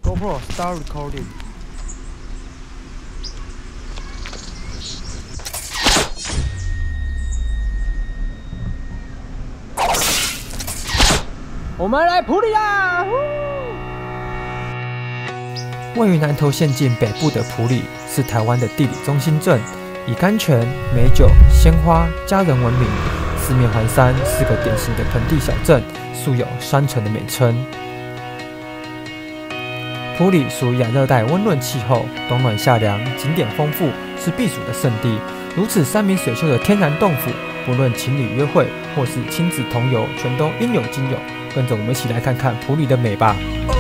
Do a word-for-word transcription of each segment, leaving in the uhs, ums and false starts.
GoPro start recording。我们来埔里啦！位于南投县境北部的埔里，是台湾的地理中心镇，以甘泉、美酒、鲜花、佳人闻名，四面环山，是个典型的盆地小镇，素有山城的美称。埔里属亚热带温润气候，冬暖夏凉，景点丰富，是避暑的胜地。如此山明水秀的天然洞府，不论情侣约会或是亲子同游，全都应有尽有。跟着我们一起来看看埔里的美吧。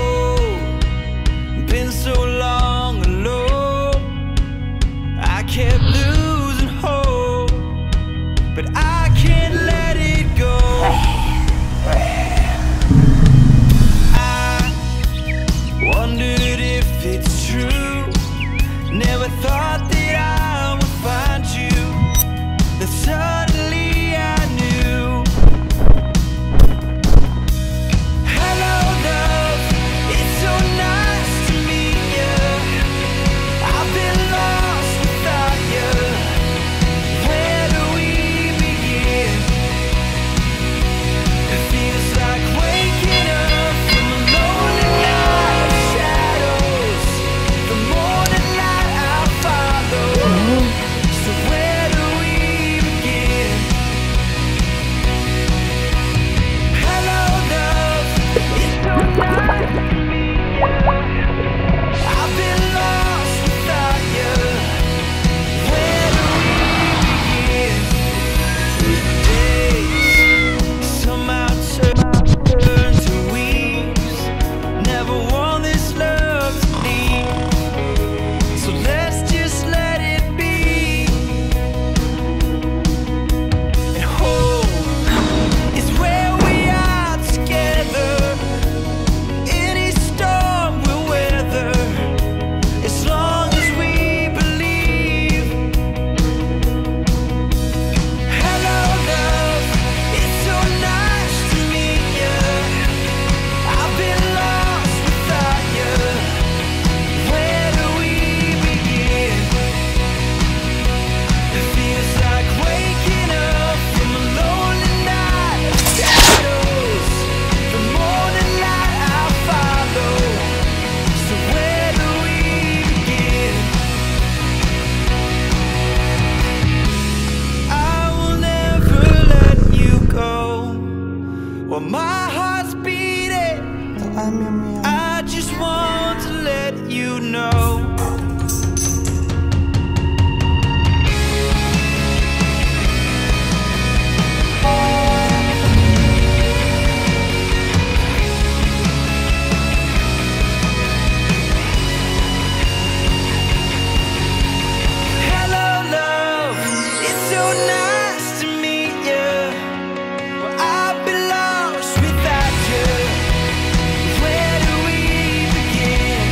My heart's beating. I just want to let you know. Hello, love. It's so nice to meet you. Well, I've been lost without you. Where do we begin?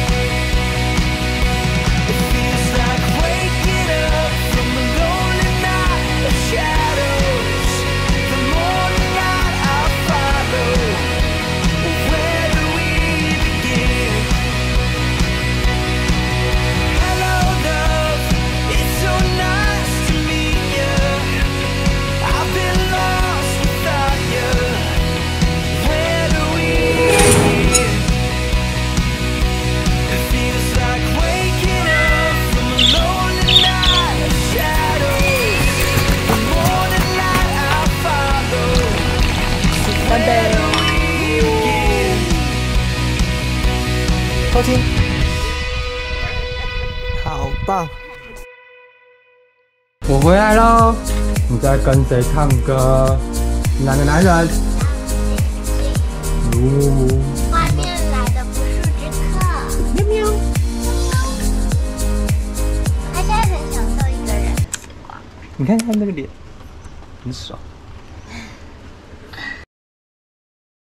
It feels like waking up from a lonely night of shadows. The morning light I follow. Where do we begin? Hello, love. It's so nice to meet you. I've been lost without you. Where do we begin? It feels like waking up from a lonely night of shadows. The morning light I follow. So where do we begin? 偷听，好棒！我回来喽！你在跟谁唱歌？哪个男人？呜。 外面来的不速之客，喵喵。他现在很享受一个人的时光。 你看他那个脸，很爽。